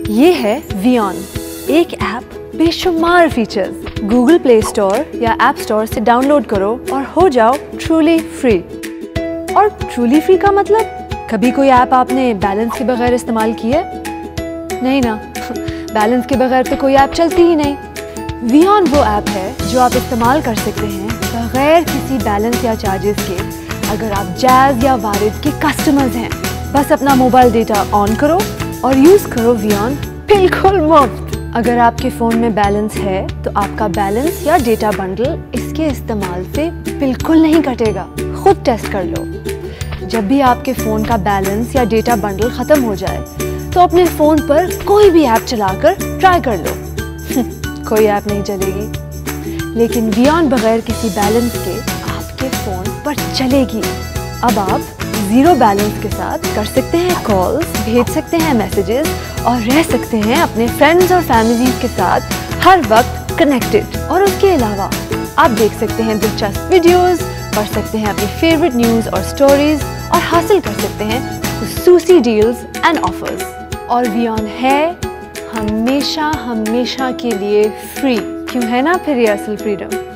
ये है VEON, एक ऐप बेशुमार फीचर्स। गूगल प्ले स्टोर या ऐप स्टोर से डाउनलोड करो और हो जाओ ट्रूली फ्री। और ट्रूली फ्री का मतलब, कभी कोई ऐप आपने बैलेंस के बगैर इस्तेमाल की है? नहीं ना, बैलेंस के बगैर तो कोई ऐप चलती ही नहीं। VEON वो ऐप है जो आप इस्तेमाल कर सकते हैं बगैर किसी बैलेंस या चार्जेस के, अगर आप जैज़ या वारिद के कस्टमर्स हैं। बस अपना मोबाइल डेटा ऑन करो और यूज़ करो VEON बिल्कुल मुफ्त। अगर आपके फ़ोन में बैलेंस है तो आपका बैलेंस या डेटा बंडल इसके इस्तेमाल से बिल्कुल नहीं कटेगा। खुद टेस्ट कर लो। जब भी आपके फ़ोन का बैलेंस या डेटा बंडल ख़त्म हो जाए तो अपने फ़ोन पर कोई भी ऐप चलाकर ट्राई कर लो। कोई ऐप नहीं चलेगी, लेकिन VEON बगैर किसी बैलेंस के आपके फ़ोन पर चलेगी। अब आप ज़ीरो बैलेंस के साथ कर सकते हैं कॉल्स, भेज सकते हैं मैसेजेस और रह सकते हैं अपने फ्रेंड्स और फैमिली के साथ हर वक्त कनेक्टेड। और उसके अलावा आप देख सकते हैं दिलचस्प वीडियोस, पढ़ सकते हैं अपनी फेवरेट न्यूज़ और स्टोरीज और हासिल कर सकते हैं खुसूसी डील्स एंड ऑफर्स। और VEON है हमेशा हमेशा के लिए फ्री। क्यों है ना फिर ये असल फ्रीडम।